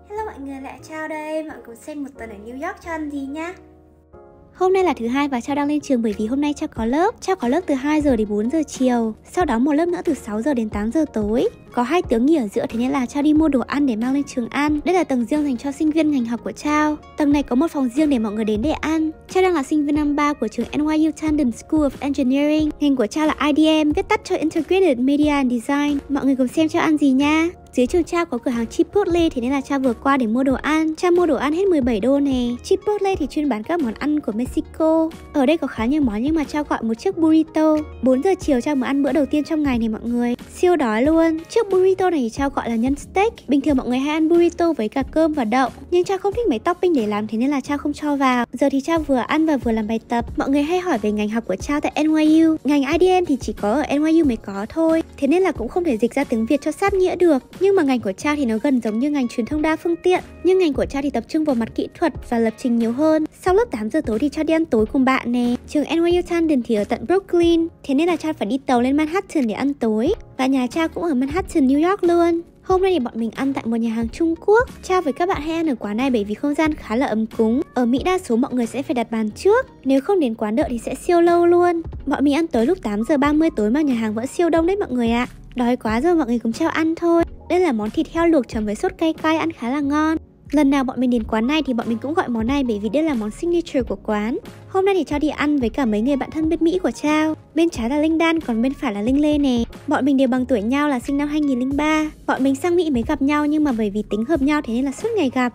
Hello mọi người, lại Chao đây. Mọi người cùng xem một tuần ở New York cho ăn gì nhá. Hôm nay là thứ hai và Chao đang lên trường bởi vì hôm nay Chao có lớp. Chao có lớp từ 2 giờ đến 4 giờ chiều. Sau đó một lớp nữa từ 6 giờ đến 8 giờ tối. Có 2 tiếng nghỉ ở giữa, thế nên là Chao đi mua đồ ăn để mang lên trường ăn. Đây là tầng riêng dành cho sinh viên ngành học của Chao. Tầng này có một phòng riêng để mọi người đến để ăn. Chao đang là sinh viên năm 3 của trường NYU Tandon School of Engineering. Ngành của Chao là IDM, viết tắt cho Integrated Media and Design. Mọi người cùng xem Chao ăn gì nha. Dưới trường Chao có cửa hàng Chipotle, thế nên là Chao vừa qua để mua đồ ăn. Chao mua đồ ăn hết 17 đô nè. Chipotle thì chuyên bán các món ăn của Mexico. Ở đây có khá nhiều món nhưng mà Chao gọi một chiếc burrito. 4 giờ chiều Chao mới ăn bữa đầu tiên trong ngày này mọi người. Siêu đói luôn. Chiếc burrito này thì Chao gọi là nhân steak. Bình thường mọi người hay ăn burrito với cả cơm và đậu, nhưng Chao không thích mấy topping để làm, thế nên là Chao không cho vào. Giờ thì Chao vừa ăn và vừa làm bài tập. Mọi người hay hỏi về ngành học của Chao tại NYU. Ngành IDM thì chỉ có ở NYU mới có thôi, thế nên là cũng không thể dịch ra tiếng Việt cho sát nghĩa được. Nhưng mà ngành của Chao thì nó gần giống như ngành truyền thông đa phương tiện. Nhưng ngành của Chao thì tập trung vào mặt kỹ thuật và lập trình nhiều hơn. Sau lớp 8 giờ tối thì Chao đi ăn tối cùng bạn nè. Trường NYU Tandon thì ở tận Brooklyn, thế nên là Chao phải đi tàu lên Manhattan để ăn tối. Và nhà Chao cũng ở Manhattan, New York luôn. Hôm nay thì bọn mình ăn tại một nhà hàng Trung Quốc. Chao với các bạn hay ăn ở quán này bởi vì không gian khá là ấm cúng. Ở Mỹ đa số mọi người sẽ phải đặt bàn trước, nếu không đến quán đợi thì sẽ siêu lâu luôn. Bọn mình ăn tối lúc 8 giờ 30 tối mà nhà hàng vẫn siêu đông đấy mọi người ạ. Đói quá rồi, mọi người cùng Chao ăn thôi. Đây là món thịt heo luộc chấm với sốt cay cay, ăn khá là ngon. Lần nào bọn mình đến quán này thì bọn mình cũng gọi món này bởi vì đây là món signature của quán. Hôm nay thì Chao đi ăn với cả mấy người bạn thân bên Mỹ của Chao. Bên trái là Linh Đan, còn bên phải là Linh Lê nè. Bọn mình đều bằng tuổi nhau là sinh năm 2003. Bọn mình sang Mỹ mới gặp nhau nhưng mà bởi vì tính hợp nhau thế nên là suốt ngày gặp.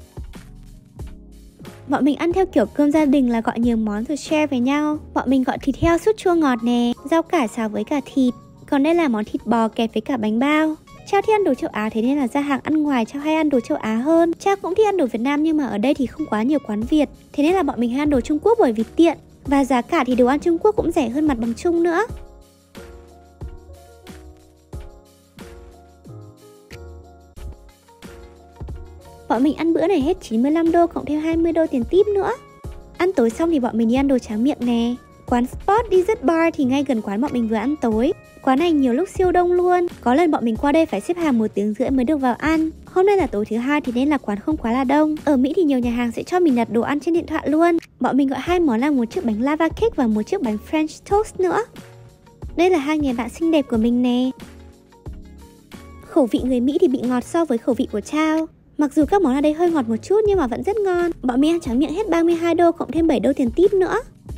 Bọn mình ăn theo kiểu cơm gia đình là gọi nhiều món rồi share với nhau. Bọn mình gọi thịt heo sốt chua ngọt nè, rau cải xào với cả thịt. Còn đây là món thịt bò kẹp với cả bánh bao. Chao thích ăn đồ châu Á, thế nên là ra hàng ăn ngoài Chao hay ăn đồ châu Á hơn. Chao cũng thích ăn đồ Việt Nam nhưng mà ở đây thì không quá nhiều quán Việt, thế nên là bọn mình hay ăn đồ Trung Quốc bởi vì tiện. Và giá cả thì đồ ăn Trung Quốc cũng rẻ hơn mặt bằng chung nữa. Bọn mình ăn bữa này hết 95 đô cộng thêm 20 đô tiền tip nữa. Ăn tối xong thì bọn mình đi ăn đồ tráng miệng nè. Quán Spot Dessert Bar thì ngay gần quán bọn mình vừa ăn tối. Quán này nhiều lúc siêu đông luôn. Có lần bọn mình qua đây phải xếp hàng 1 tiếng rưỡi mới được vào ăn. Hôm nay là tối thứ hai thì nên là quán không quá là đông. Ở Mỹ thì nhiều nhà hàng sẽ cho mình đặt đồ ăn trên điện thoại luôn. Bọn mình gọi 2 món là một chiếc bánh lava cake và một chiếc bánh French toast nữa. Đây là 2 người bạn xinh đẹp của mình nè. Khẩu vị người Mỹ thì bị ngọt so với khẩu vị của Chao. Mặc dù các món ở đây hơi ngọt một chút nhưng mà vẫn rất ngon. Bọn mình ăn tráng miệng hết 32 đô cộng thêm 7 đô tiền tip nữa.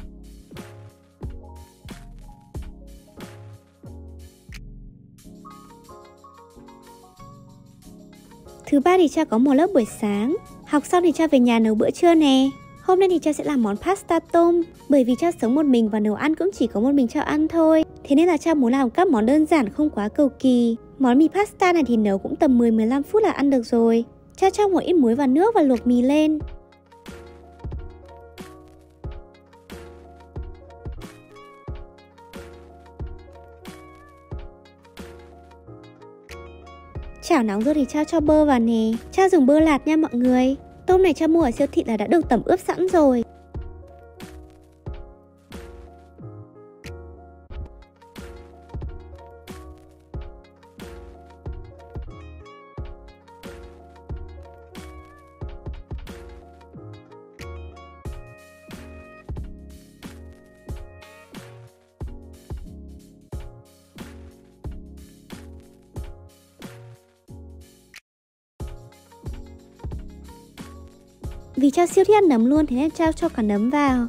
Thứ ba thì Chao có một lớp buổi sáng. Học xong thì Chao về nhà nấu bữa trưa nè. Hôm nay thì Chao sẽ làm món pasta tôm. Bởi vì Chao sống một mình và nấu ăn cũng chỉ có một mình Chao ăn thôi, thế nên là Chao muốn làm các món đơn giản không quá cầu kỳ. Món mì pasta này thì nấu cũng tầm 10-15 phút là ăn được rồi. Chao cho một ít muối vào nước và luộc mì lên. Chảo nóng rồi thì Chao cho bơ vào nè. Chao dùng bơ lạt nha mọi người. Tôm này Chao mua ở siêu thị là đã được tẩm ướp sẵn rồi. Vì Chao siêu thích ăn nấm luôn, thế nên Chao cho cả nấm vào.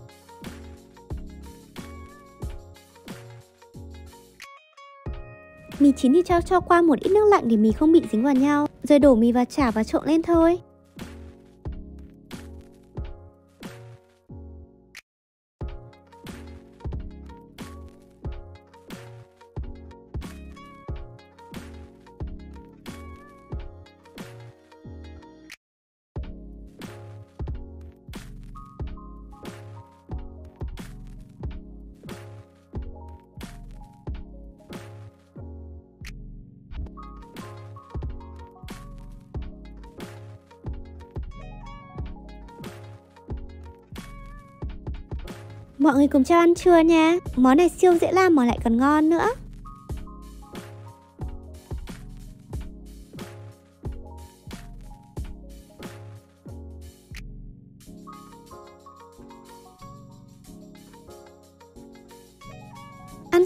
Mì chín thì Chao cho qua một ít nước lạnh để mì không bị dính vào nhau, rồi đổ mì vào chảo và trộn lên thôi. Mọi người cùng Chao ăn trưa nha. Món này siêu dễ làm mà lại còn ngon nữa.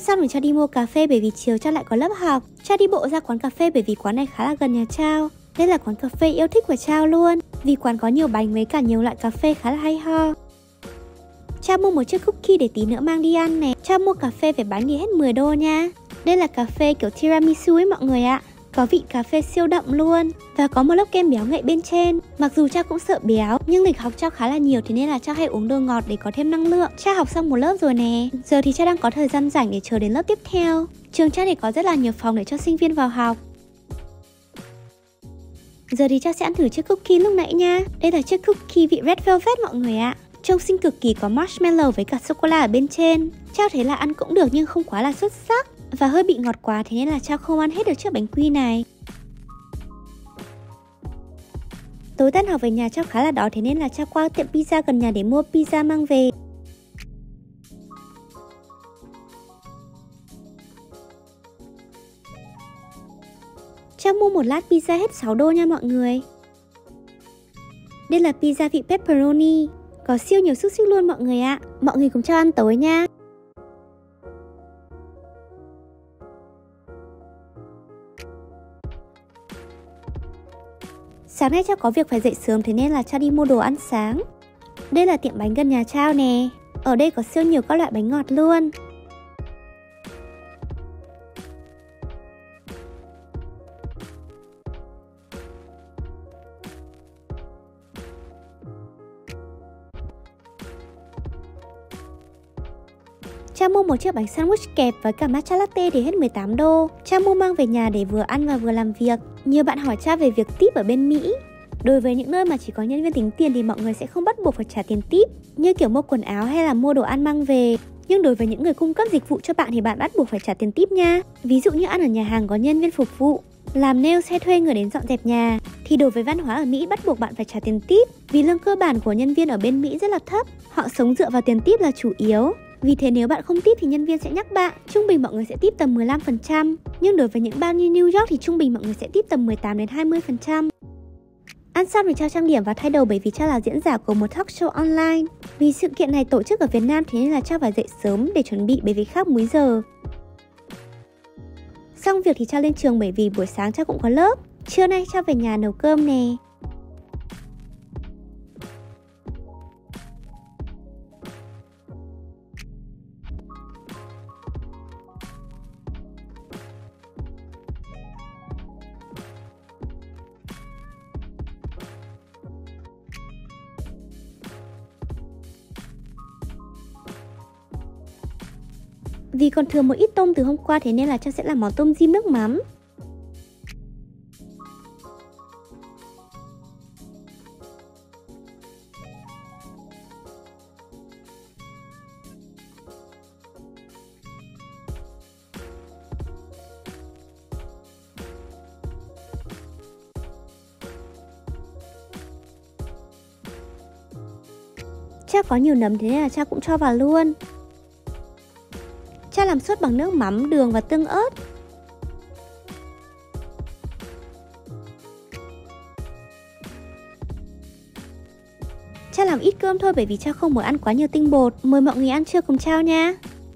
xong rồi Trao đi mua cà phê bởi vì chiều Trao lại có lớp học. Trao đi bộ ra quán cà phê bởi vì quán này khá là gần nhà Trao. Đây là quán cà phê yêu thích của Trao luôn, vì quán có nhiều bánh với cả nhiều loại cà phê khá là hay ho. Trao mua một chiếc cookie để tí nữa mang đi ăn nè. Trao mua cà phê với bánh thì hết 10 đô nha. Đây là cà phê kiểu tiramisu ấy mọi người ạ. Có vị cà phê siêu đậm luôn và có một lớp kem béo ngậy bên trên. Mặc dù Trao cũng sợ béo nhưng lịch học Trao khá là nhiều, thế nên là Trao hay uống đồ ngọt để có thêm năng lượng. Trao học xong một lớp rồi nè. Giờ thì Trao đang có thời gian rảnh để chờ đến lớp tiếp theo. Trường Trao thì có rất là nhiều phòng để cho sinh viên vào học. Giờ thì Trao sẽ ăn thử chiếc cookie lúc nãy nha. Đây là chiếc cookie vị red velvet mọi người ạ. Trông xinh cực kỳ, có marshmallow với cả sô-cô-la ở bên trên. Trao thấy là ăn cũng được nhưng không quá là xuất sắc và hơi bị ngọt quá, thế nên là Trao không ăn hết được chiếc bánh quy này. Tối tan học về nhà Trao khá là đói, thế nên là Trao qua tiệm pizza gần nhà để mua pizza mang về. Trao mua một lát pizza hết 6 đô nha mọi người. Đây là pizza vị pepperoni, có siêu nhiều xúc xích luôn mọi người ạ. Mọi người cùng Trao ăn tối nha. Sáng nay Trao có việc phải dậy sớm, thế nên là Trao đi mua đồ ăn sáng. Đây là tiệm bánh gần nhà Trao nè. Ở đây có siêu nhiều các loại bánh ngọt luôn. Trao mua một chiếc bánh sandwich kẹp với cả matcha latte thì hết 18 đô. Trao mua mang về nhà để vừa ăn và vừa làm việc. Nhiều bạn hỏi Trao về việc tip ở bên Mỹ. Đối với những nơi mà chỉ có nhân viên tính tiền thì mọi người sẽ không bắt buộc phải trả tiền tip, như kiểu mua quần áo hay là mua đồ ăn mang về. Nhưng đối với những người cung cấp dịch vụ cho bạn thì bạn bắt buộc phải trả tiền tip nha. Ví dụ như ăn ở nhà hàng có nhân viên phục vụ, làm nails hay thuê người đến dọn dẹp nhà. Thì đối với văn hóa ở Mỹ bắt buộc bạn phải trả tiền tip, vì lương cơ bản của nhân viên ở bên Mỹ rất là thấp. Họ sống dựa vào tiền tip là chủ yếu. Vì thế nếu bạn không tip thì nhân viên sẽ nhắc bạn. Trung bình mọi người sẽ tip tầm 15%. Nhưng đối với những bang như New York thì trung bình mọi người sẽ tip tầm 18 đến 20%. Ăn xong thì Trao trang điểm và thay đồ bởi vì Trao là diễn giả của một talk show online. Vì sự kiện này tổ chức ở Việt Nam thế nên là Trao phải dậy sớm để chuẩn bị bởi vì khác múi giờ. Xong việc thì Trao lên trường bởi vì buổi sáng Trao cũng có lớp. Trưa nay Trao về nhà nấu cơm nè. Vì còn thừa một ít tôm từ hôm qua thế nên là Trao sẽ làm món tôm rim nước mắm. Trao có nhiều nấm thế nên là Trao cũng cho vào luôn. Trao làm sốt bằng nước mắm, đường và tương ớt. Trao làm ít cơm thôi bởi vì Trao không muốn ăn quá nhiều tinh bột. Mời mọi người ăn trưa cùng Trao nha.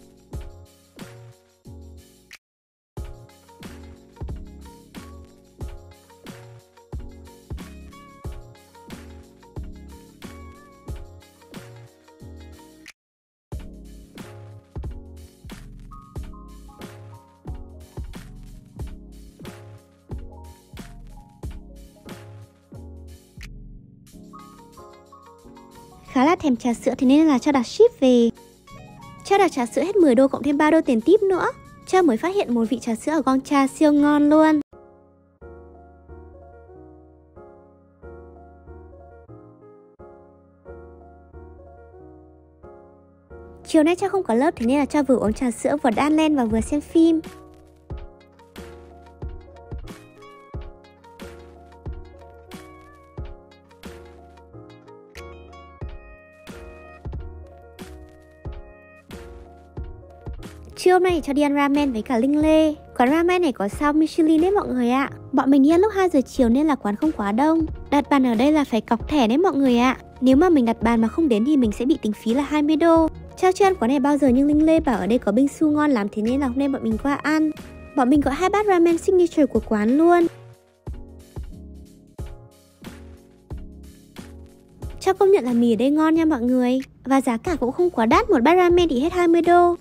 Khá là thèm trà sữa thế nên là Trao đặt ship về. Trao đặt trà sữa hết 10 đô cộng thêm 3 đô tiền tip nữa. Trao mới phát hiện một vị trà sữa ở Gongcha siêu ngon luôn. Chiều nay Trao không có lớp thế nên là Trao vừa uống trà sữa vừa đan len và vừa xem phim. Trưa hôm nay thì Trao đi ăn ramen với cả Linh Lê. Quán ramen này có sao Michelin đấy mọi người ạ. Bọn mình đi ăn lúc 2 giờ chiều nên là quán không quá đông. Đặt bàn ở đây là phải cọc thẻ đấy mọi người ạ. Nếu mà mình đặt bàn mà không đến thì mình sẽ bị tính phí là 20 đô. Chao chưa ăn quán này bao giờ nhưng Linh Lê bảo ở đây có bingsu ngon lắm, thế nên là hôm nay bọn mình qua ăn. Bọn mình gọi 2 bát ramen signature của quán luôn. Chao công nhận là mì ở đây ngon nha mọi người. Và giá cả cũng không quá đắt, một bát ramen thì hết 20 đô.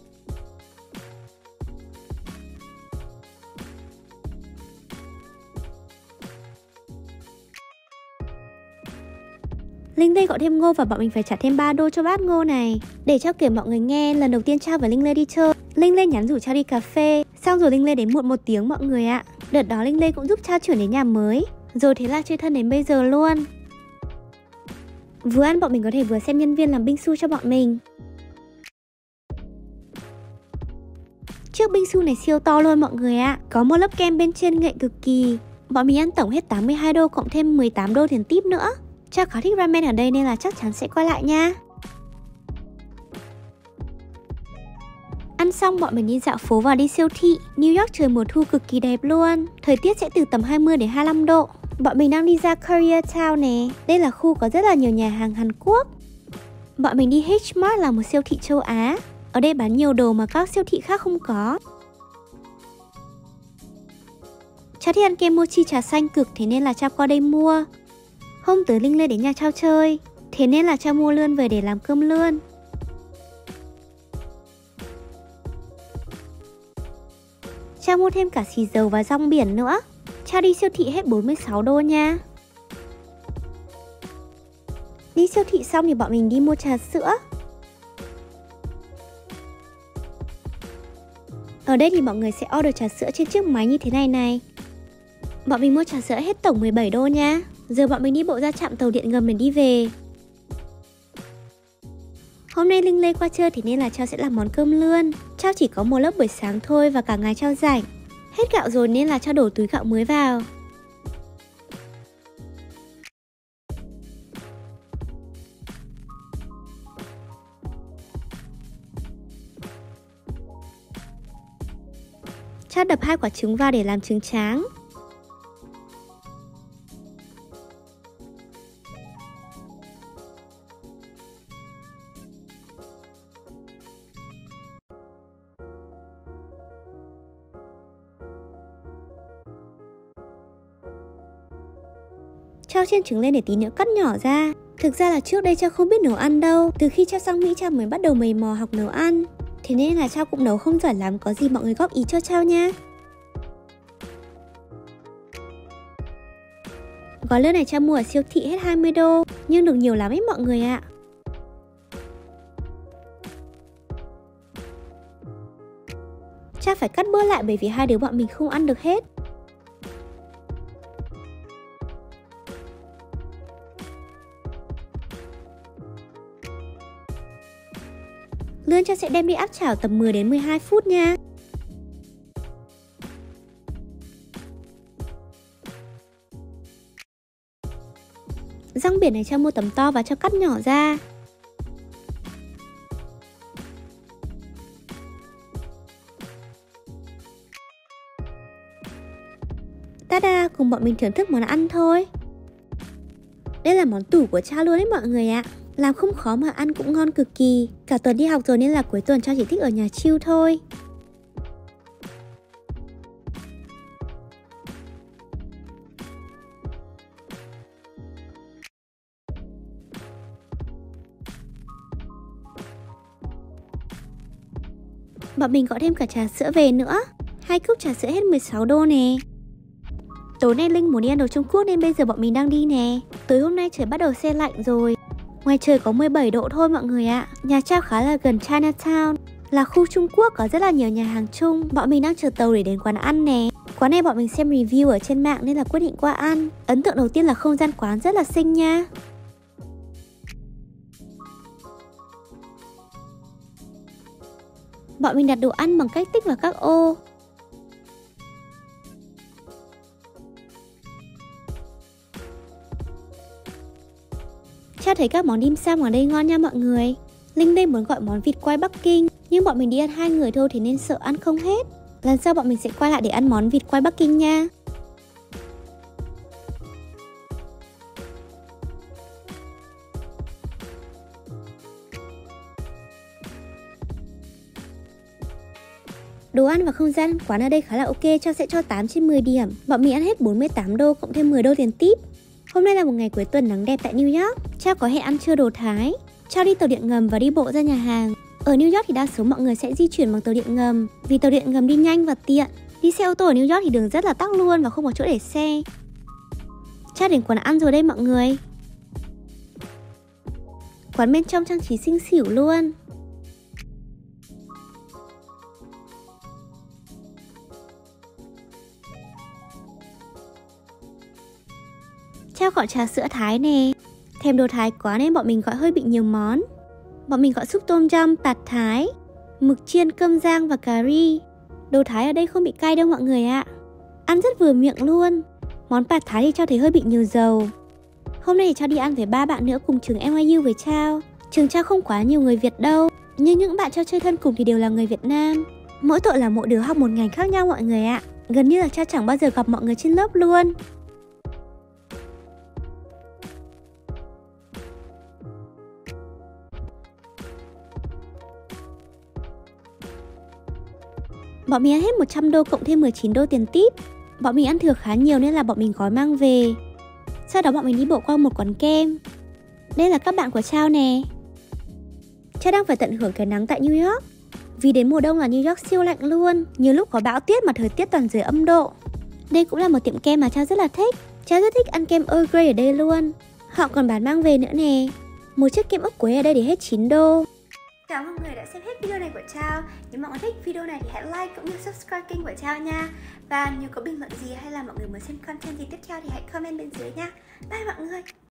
Linh Lê gọi thêm ngô và bọn mình phải trả thêm 3 đô cho bát ngô này. Để Chao kể mọi người nghe, lần đầu tiên Chao và Linh Lê đi chơi, Linh Lê nhắn rủ Chao đi cà phê. Xong rồi Linh Lê đến muộn 1 tiếng mọi người ạ. Đợt đó Linh Lê cũng giúp Chao chuyển đến nhà mới. Rồi thế là chơi thân đến bây giờ luôn. Vừa ăn bọn mình có thể vừa xem nhân viên làm bingsu cho bọn mình. Chiếc bingsu này siêu to luôn mọi người ạ. Có một lớp kem bên trên ngậy cực kỳ. Bọn mình ăn tổng hết 82 đô cộng thêm 18 đô tiền tip nữa. Chao khá thích ramen ở đây nên là chắc chắn sẽ quay lại nha. Ăn xong bọn mình đi dạo phố và đi siêu thị. New York trời mùa thu cực kỳ đẹp luôn. Thời tiết sẽ từ tầm 20 đến 25 độ. Bọn mình đang đi ra Koreatown nè. Đây là khu có rất là nhiều nhà hàng Hàn Quốc. Bọn mình đi H-Mart là một siêu thị châu Á. Ở đây bán nhiều đồ mà các siêu thị khác không có. Chao thích ăn kem mochi trà xanh cực, thế nên là Chao qua đây mua. Hôm tới Linh Lê đến nhà Chao chơi, thế nên là Chao mua lươn về để làm cơm lươn. Chao mua thêm cả xì dầu và rong biển nữa. Chao đi siêu thị hết 46 đô nha. Đi siêu thị xong thì bọn mình đi mua trà sữa. Ở đây thì mọi người sẽ order trà sữa trên chiếc máy như thế này này. Bọn mình mua trà sữa hết tổng 17 đô nha. Giờ bọn mình đi bộ ra trạm tàu điện ngầm để đi về. Hôm nay Linh Lê qua chơi thì nên là Chao sẽ làm món cơm lươn. Chao chỉ có một lớp buổi sáng thôi và cả ngày Chao rảnh. Hết gạo rồi nên là Chao đổ túi gạo mới vào. Chao đập 2 quả trứng vào để làm trứng tráng. Chao chiên trứng lên để tí nữa cắt nhỏ ra. Thực ra là trước đây Chao không biết nấu ăn đâu. Từ khi Chao sang Mỹ Chao mới bắt đầu mày mò học nấu ăn. Thế nên là Chao cũng nấu không giỏi lắm, có gì mọi người góp ý cho Chao nha. Gói lươn này Chao mua ở siêu thị hết 20 đô, nhưng được nhiều lắm ấy mọi người ạ. Chao phải cắt bớt lại bởi vì hai đứa bọn mình không ăn được hết. Lươn Chao sẽ đem đi áp chảo tầm 10 đến 12 phút nha. Rong biển này Chao mua tầm to và Chao cắt nhỏ ra. Tada, cùng bọn mình thưởng thức món ăn thôi. Đây là món tủ của Chao luôn đấy mọi người ạ. Làm không khó mà ăn cũng ngon cực kỳ. Cả tuần đi học rồi nên là cuối tuần Chao chỉ thích ở nhà chill thôi. Bọn mình gọi thêm cả trà sữa về nữa. 2 cốc trà sữa hết 16 đô nè. Tối nay Linh muốn đi ăn đồ Trung Quốc nên bây giờ bọn mình đang đi nè. Tối hôm nay trời bắt đầu se lạnh rồi. Ngoài trời có 17 độ thôi mọi người ạ. Nhà Chao khá là gần Chinatown, là khu Trung Quốc có rất là nhiều nhà hàng Trung. Bọn mình đang chờ tàu để đến quán ăn nè. Quán này bọn mình xem review ở trên mạng nên là quyết định qua ăn. Ấn tượng đầu tiên là không gian quán rất là xinh nha. Bọn mình đặt đồ ăn bằng cách tích vào các ô. Chao thấy các món dim sum ở đây ngon nha mọi người. Linh đây muốn gọi món vịt quay Bắc Kinh, nhưng bọn mình đi ăn 2 người thôi thì nên sợ ăn không hết. Lần sau bọn mình sẽ quay lại để ăn món vịt quay Bắc Kinh nha. Đồ ăn và không gian quán ở đây khá là ok, Chao sẽ cho 8 trên 10 điểm. Bọn mình ăn hết 48 đô cộng thêm 10 đô tiền tip. Hôm nay là một ngày cuối tuần nắng đẹp tại New York. Chao có hẹn ăn trưa đồ Thái. Chao đi tàu điện ngầm và đi bộ ra nhà hàng. Ở New York thì đa số mọi người sẽ di chuyển bằng tàu điện ngầm, vì tàu điện ngầm đi nhanh và tiện. Đi xe ô tô ở New York thì đường rất là tắc luôn và không có chỗ để xe. Chao đến quán ăn rồi đây mọi người. Quán bên trong trang trí xinh xỉu luôn. Chao gọi trà sữa Thái nè. Thèm đồ Thái quá nên bọn mình gọi hơi bị nhiều món. Bọn mình gọi súp tôm yum, pad Thái, mực chiên, cơm rang và cà ri. Đồ Thái ở đây không bị cay đâu mọi người ạ. Ăn rất vừa miệng luôn. Món pad Thái thì Chao thấy hơi bị nhiều dầu. Hôm nay thì Chao đi ăn với 3 bạn nữa cùng trường NYU với Chao. Trường Chao không quá nhiều người Việt đâu, nhưng những bạn Chao chơi thân cùng thì đều là người Việt Nam. Mỗi tội là mỗi đứa học một ngành khác nhau mọi người ạ. Gần như là Chao chẳng bao giờ gặp mọi người trên lớp luôn. Bọn mình ăn hết 100 đô cộng thêm 19 đô tiền tip. Bọn mình ăn thừa khá nhiều nên là bọn mình gói mang về. Sau đó bọn mình đi bộ qua một quán kem. Đây là các bạn của Chao nè. Chao đang phải tận hưởng cái nắng tại New York. Vì đến mùa đông là New York siêu lạnh luôn. Nhiều lúc có bão tuyết mà thời tiết toàn dưới âm độ. Đây cũng là một tiệm kem mà Chao rất là thích. Chao rất thích ăn kem Earl Grey ở đây luôn. Họ còn bán mang về nữa nè. Một chiếc kem ốc quế ở đây để hết 9 đô. Cảm ơn mọi người đã xem hết video này của Chao. Nếu mọi người thích video này thì hãy like cũng như subscribe kênh của Chao nha. Và nếu có bình luận gì hay là mọi người muốn xem content gì tiếp theo thì hãy comment bên dưới nha. Bye mọi người.